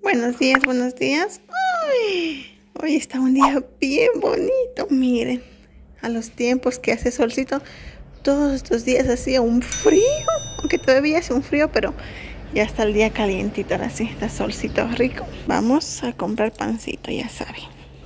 Buenos días, buenos días. Ay, hoy está un día bien bonito, miren. A los tiempos que hace solcito, todos estos días hacía un frío, aunque todavía hace un frío, pero ya está el día calientito, ahora sí, está solcito rico. Vamos a comprar pancito, ya saben.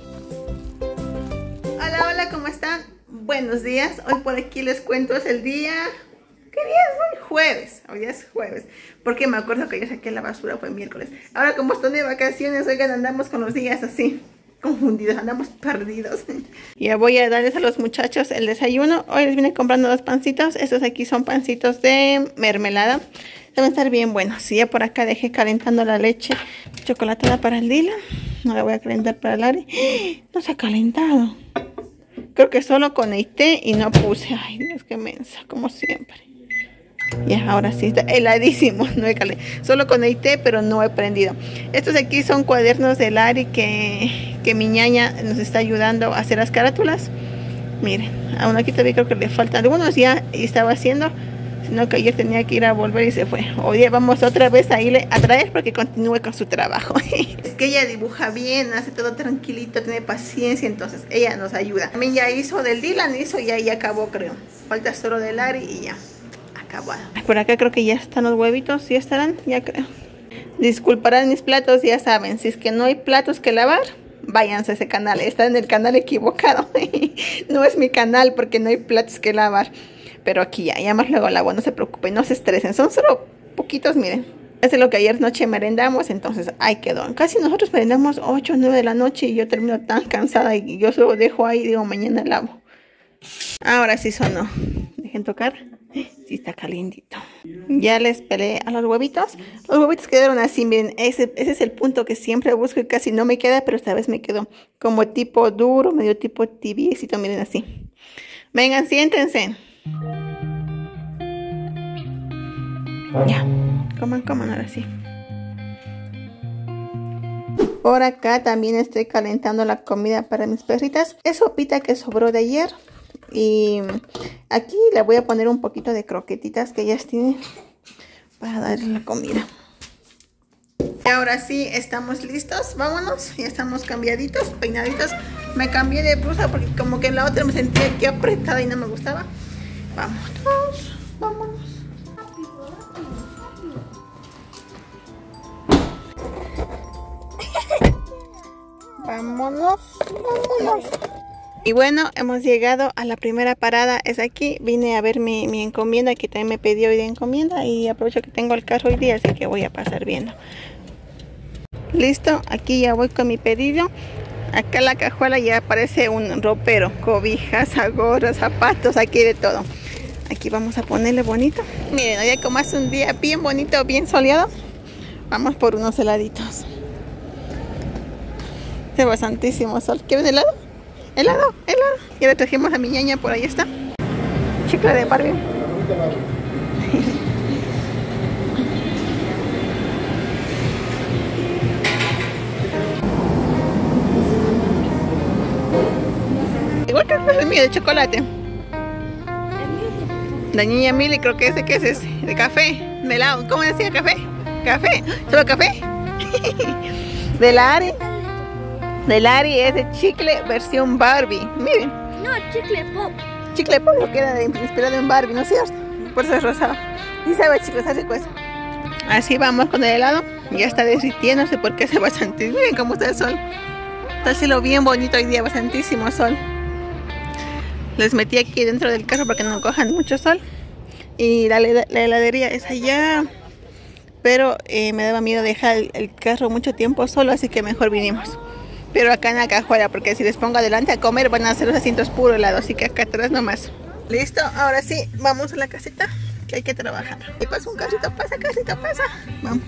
Hola, hola, ¿cómo están? Buenos días, hoy por aquí les cuento, es el día... ¿Qué día es hoy? Jueves. Hoy día es jueves. Porque me acuerdo que yo saqué la basura, fue miércoles. Ahora como estoy de vacaciones, oigan, andamos con los días así, confundidos, andamos perdidos. Ya voy a darles a los muchachos el desayuno. Hoy les vine comprando dos pancitos. Estos aquí son pancitos de mermelada. Deben estar bien buenos. Y ya por acá dejé calentando la leche chocolatada para el Dylan. No la voy a calentar para el Ari. No se ha calentado. Creo que solo conecté y no puse. Ay, Dios, qué mensa, como siempre. Ya, ahora sí, está heladísimo, no he calentado. Solo conecté, pero no he prendido. Estos aquí son cuadernos del Ari que mi ñaña nos está ayudando a hacer las carátulas. Miren, aún aquí todavía creo que le faltan algunos, ya estaba haciendo, sino que ayer tenía que ir a volver y se fue. Hoy día vamos otra vez a irle a traer porque continúe con su trabajo. Es que ella dibuja bien, hace todo tranquilito, tiene paciencia, entonces ella nos ayuda. También ya hizo del Dylan, hizo y ya acabó, creo. Falta solo del Ari y ya. Acabado. Por acá creo que ya están los huevitos, ya estarán, ya creo. Disculparán mis platos, ya saben, si es que no hay platos que lavar, váyanse a ese canal, está en el canal equivocado. No es mi canal porque no hay platos que lavar. Pero aquí ya más luego lavo, no se preocupen, no se estresen, son solo poquitos, miren. Es lo que ayer noche merendamos, entonces ahí quedó. Casi nosotros merendamos 8 o 9 de la noche y yo termino tan cansada y yo solo dejo ahí y digo mañana lavo. Ahora sí sonó. Dejen tocar. Sí está calientito. Ya les pelé a los huevitos. Los huevitos quedaron así, miren, ese es el punto que siempre busco y casi no me queda, pero esta vez me quedó como tipo duro, medio tipo tibiecito, miren así. Vengan, siéntense. Ya, coman ahora sí. Por acá también estoy calentando la comida para mis perritas. Es sopita que sobró de ayer. Y aquí le voy a poner un poquito de croquetitas que ellas tienen para darle la comida. Y ahora sí, estamos listos. Vámonos, ya estamos cambiaditos, peinaditos. Me cambié de blusa porque como que en la otra me sentía aquí apretada y no me gustaba. Vámonos, vámonos. Vámonos, vámonos. Y bueno, hemos llegado a la primera parada, es aquí. Vine a ver mi encomienda, que también me pidió hoy de encomienda. Y aprovecho que tengo el carro hoy día, así que voy a pasar viendo. Listo, aquí ya voy con mi pedido. Acá en la cajuela ya aparece un ropero, cobijas, gorras, zapatos, aquí de todo. Aquí vamos a ponerle bonito. Miren, hoy como hace un día bien bonito, bien soleado, vamos por unos heladitos. Hace bastantísimo sol. ¿Quieren helado? Helado, helado. Ya le trajimos a mi ñaña, por ahí está. Chicle de Barbie. Igual que el mío de chocolate. La niña Mili, creo que ese, ¿qué es ese? De café, de helado. ¿Cómo decía café? ¿Café? ¿Solo café? De la Ari. Del Ari es de chicle versión Barbie. Miren. No, chicle pop. Chicle pop lo que era inspirado en Barbie, ¿no es cierto? Por eso es rosado. Y sabe, chicos, está rico eso. Así vamos con el helado. Ya está derritiéndose porque hace bastante. Miren cómo está el sol. Está el cielo bien bonito hoy día, bastantísimo sol. Les metí aquí dentro del carro para que no cojan mucho sol. Y la heladería es allá. Pero me daba miedo dejar el carro mucho tiempo solo, así que mejor vinimos. Pero acá en la cajuela, porque si les pongo adelante a comer van a hacer los asientos puro helado, así que acá atrás nomás. Listo, ahora sí, vamos a la casita, que hay que trabajar. Y pasa un carrito, pasa, carrito, pasa. Vamos.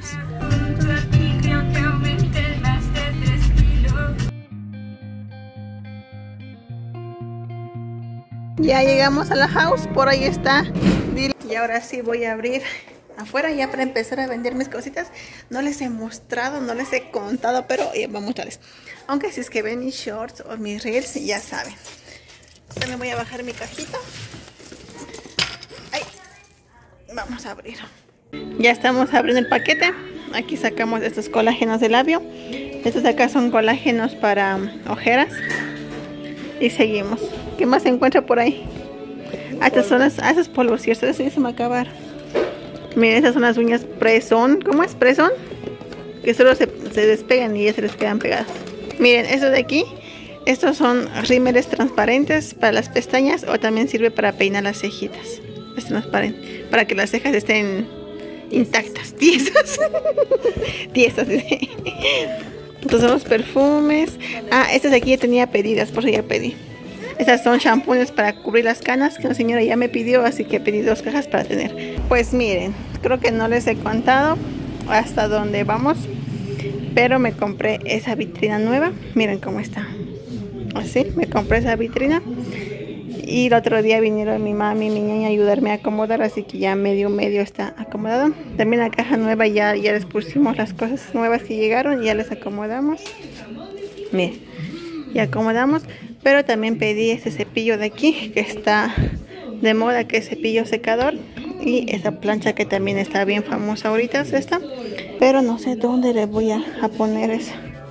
Ya llegamos a la house, por ahí está. Y ahora sí voy a abrir afuera ya para empezar a vender mis cositas. No les he mostrado, no les he contado, pero voy a mostrarles. Aunque si es que ven mis shorts o mis reels, ya saben. También voy a bajar mi cajita. Ay, vamos a abrir. Ya estamos abriendo el paquete. Aquí sacamos estos colágenos de labio. Estos de acá son colágenos para ojeras. Y seguimos. ¿Qué más se encuentra por ahí? Estas son esos polvos, ¿cierto? Eso ya se me acabaron. Miren, estas son las uñas Press-On. ¿Cómo es Press-On? Que solo se despegan y ya se les quedan pegadas. Miren, estos de aquí. Estos son rímeres transparentes para las pestañas o también sirve para peinar las cejitas. Es transparente. Para que las cejas estén intactas, tiesas. Tiesas. Estos son los perfumes. Ah, estas de aquí ya tenía pedidas, por eso ya pedí. Estas son shampoos para cubrir las canas que una señora ya me pidió, así que pedí 2 cajas para tener. Pues miren, creo que no les he contado hasta dónde vamos, pero me compré esa vitrina nueva. Miren cómo está. Así, me compré esa vitrina. Y el otro día vinieron mi mami y mi niña a ayudarme a acomodar, así que ya medio está acomodado. También la caja nueva ya les pusimos las cosas nuevas que llegaron y ya les acomodamos. Miren, ya acomodamos. Pero también pedí este cepillo de aquí que está de moda, que es cepillo secador. Y esa plancha que también está bien famosa ahorita es esta. Pero no sé dónde le voy a poner esa.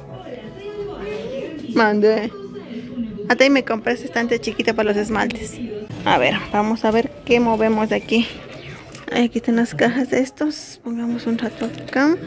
Mandé. Hasta ahí me compré este estante chiquita para los esmaltes. A ver, vamos a ver qué movemos de aquí. Aquí están las cajas de estos. Pongamos un rato acá.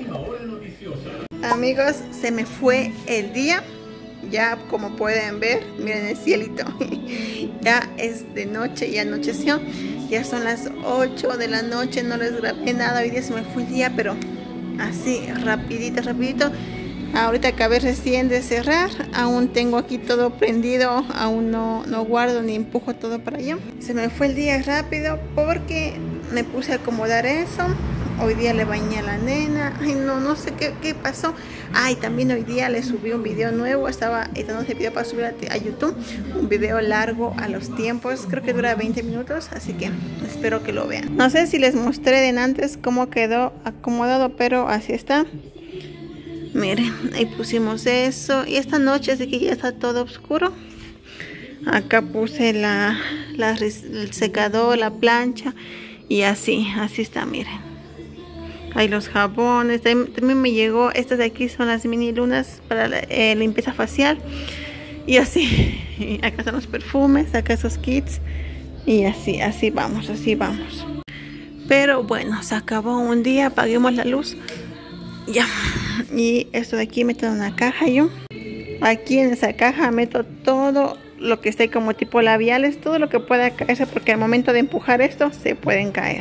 Amigos, se me fue el día. Ya como pueden ver, miren el cielito. Ya es de noche, ya anocheció. Ya son las 8 de la noche. No les grabé nada. Hoy día se me fue el día, pero así, rapidito. Ahorita acabé recién de cerrar. Aún tengo aquí todo prendido. Aún no guardo ni empujo todo para allá. Se me fue el día rápido porque me puse a acomodar eso. Hoy día le bañé a la nena. Ay, no sé qué pasó. Ay, también hoy día le subí un video nuevo. Estaba editando ese video para subir a YouTube. Un video largo a los tiempos. Creo que dura 20 minutos. Así que espero que lo vean. No sé si les mostré de antes cómo quedó acomodado, pero así está. Miren, ahí pusimos eso. Y esta noche, así que ya está todo oscuro. Acá puse el secador, la plancha. Y así está, miren. Hay los jabones. También me llegó, estas de aquí son las mini lunas para la limpieza facial. Y así. Y acá están los perfumes, acá esos kits. Y así vamos. Pero bueno, se acabó un día, apaguemos la luz. Ya. Y esto de aquí meto en una caja yo. Aquí en esa caja meto todo lo que esté como tipo labiales, todo lo que pueda caerse, porque al momento de empujar esto se pueden caer.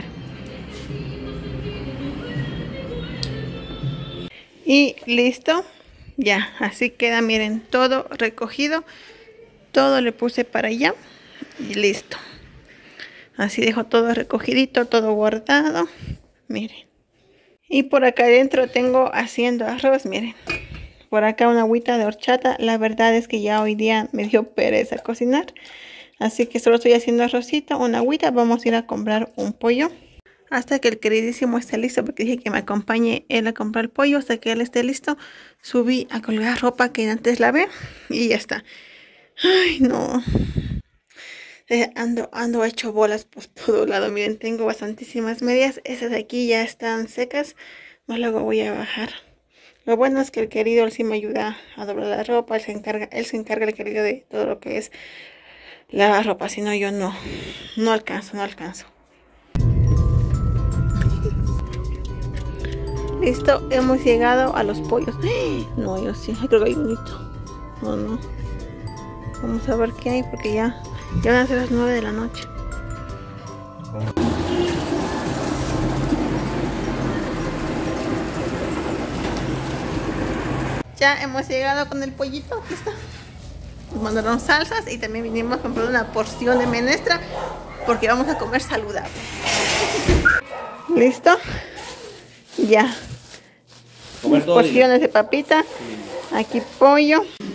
Y listo. Ya, así queda, miren, todo recogido. Todo le puse para allá. Y listo. Así dejo todo recogidito, todo guardado. Miren. Y por acá adentro tengo haciendo arroz, miren. Por acá una agüita de horchata. La verdad es que ya hoy día me dio pereza cocinar. Así que solo estoy haciendo arrocito, una agüita. Vamos a ir a comprar un pollo. Hasta que el queridísimo esté listo, porque dije que me acompañe él a comprar el pollo. Hasta que él esté listo, subí a colgar ropa que antes lavé. Y ya está. Ay, no. Ando hecho bolas por todo lado. Miren, tengo bastantísimas medias. Esas de aquí ya están secas. Más luego voy a bajar. Lo bueno es que el querido él sí me ayuda a doblar la ropa. Él se encarga el querido de todo lo que es la ropa. Si no, yo no alcanzo. Listo, hemos llegado a los pollos. No, yo sí, creo que hay un hito. No. Vamos a ver qué hay, porque ya van a ser las 9 de la noche. Ya hemos llegado con el pollito. Aquí está. Nos mandaron salsas y también vinimos a comprar una porción de menestra porque vamos a comer saludable. ¿Listo? Ya. Porciones de papita. Aquí pollo.